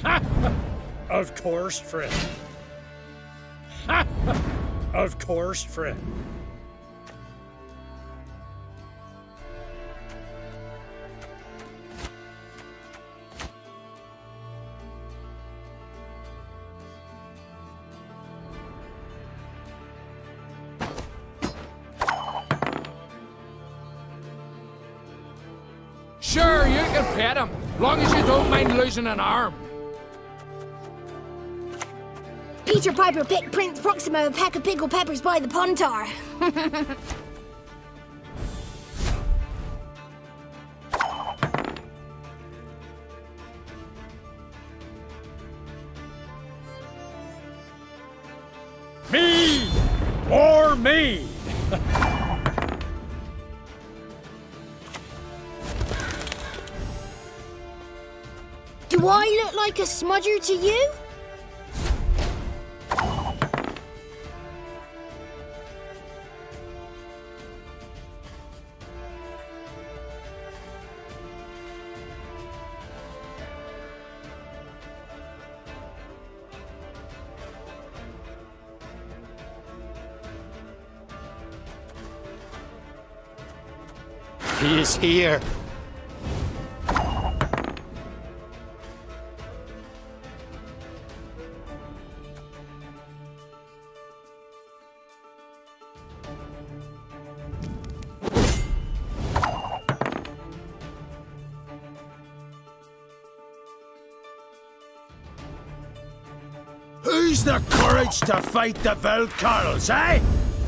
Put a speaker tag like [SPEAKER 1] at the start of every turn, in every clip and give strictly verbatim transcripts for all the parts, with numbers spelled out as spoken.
[SPEAKER 1] Of course, friend. Of course, friend.
[SPEAKER 2] Sure, you can pet him, long as you don't mind losing an arm.
[SPEAKER 3] Peter Piper picked Prince Proximo a pack of pickled peppers by the Pontar.
[SPEAKER 1] Mead! More mead!
[SPEAKER 3] Do I look like a smudger to you?
[SPEAKER 4] He is here.
[SPEAKER 5] Who's the courage to fight the Velkarls, eh?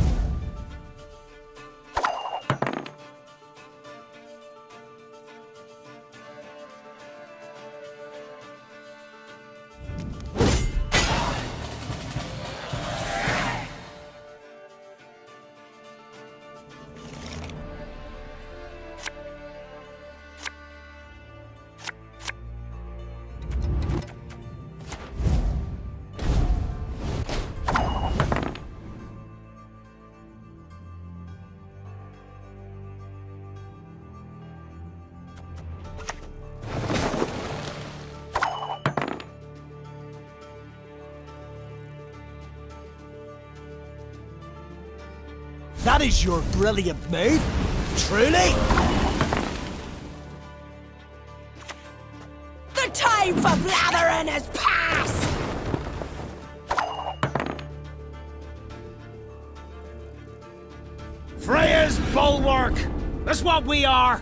[SPEAKER 5] That is your brilliant move, truly.
[SPEAKER 3] The time for blathering has passed!
[SPEAKER 5] Freya's bulwark! That's what we are!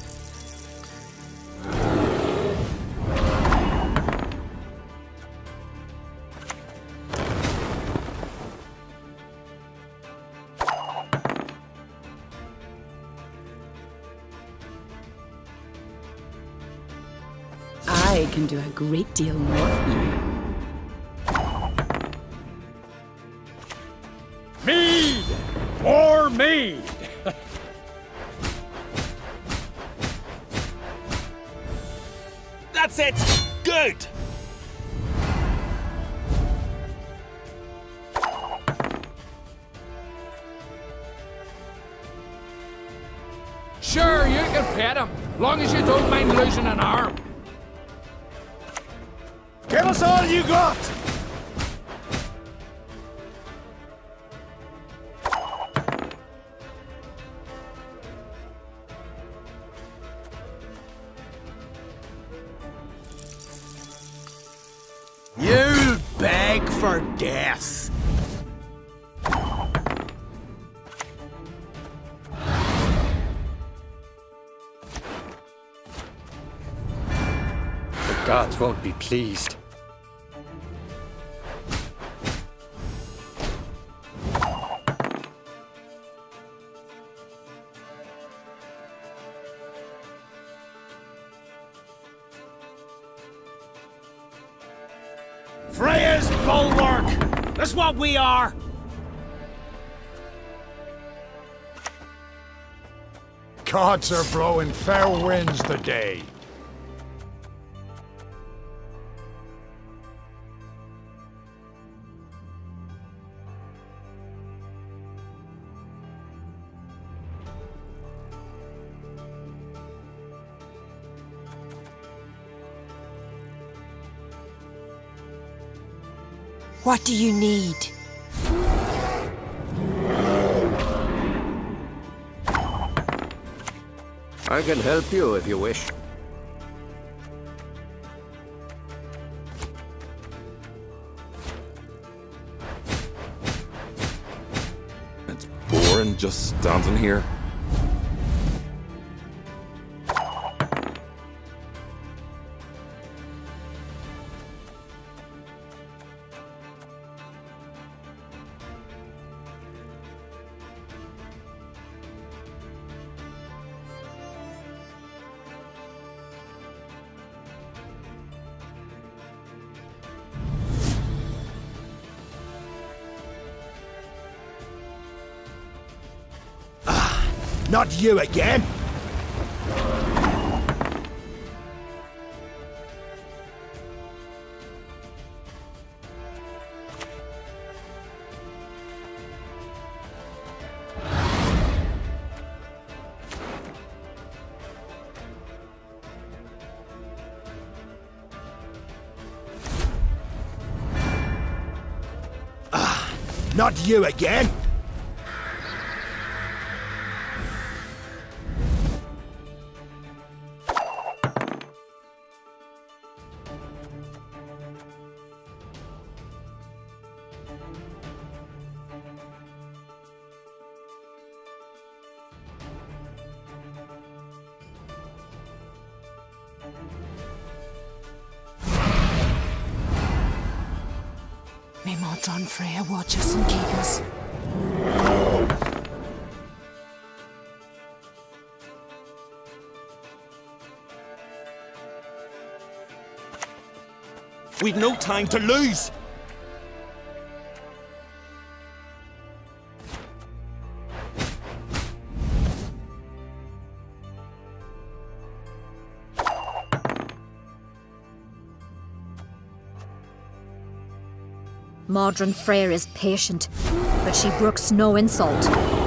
[SPEAKER 6] I can do a great deal more for you.
[SPEAKER 1] Mead! More mead!
[SPEAKER 5] That's it! Good!
[SPEAKER 2] Sure, you can pet him, long as you don't mind losing an arm.
[SPEAKER 5] Give us all you got! You'll beg for death!
[SPEAKER 4] The gods won't be pleased.
[SPEAKER 5] Freya's bulwark! That's what we are!
[SPEAKER 7] Gods are blowing fair winds today.
[SPEAKER 8] What do you need?
[SPEAKER 9] I can help you if you wish.
[SPEAKER 10] It's boring just standing here.
[SPEAKER 5] Not you again! Ah, not you again!
[SPEAKER 8] May Mordron Freya watch us and keep us.
[SPEAKER 5] We've no time to lose!
[SPEAKER 11] Mordron Freyr is patient, but she brooks no insult.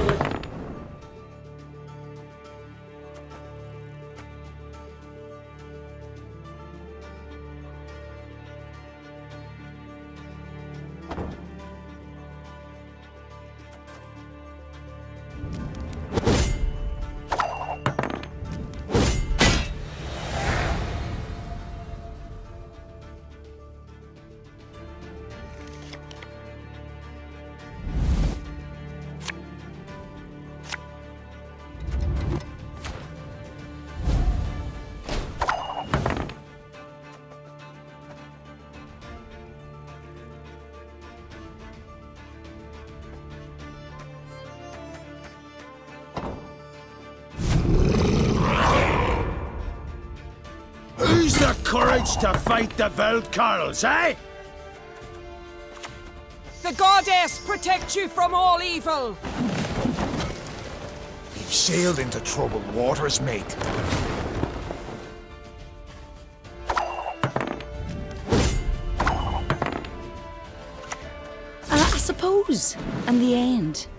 [SPEAKER 11] Who's the courage to fight the Velkarls, eh?
[SPEAKER 8] The goddess protect you from all evil!
[SPEAKER 7] You've sailed into troubled waters, mate.
[SPEAKER 6] Uh, I suppose. And the end.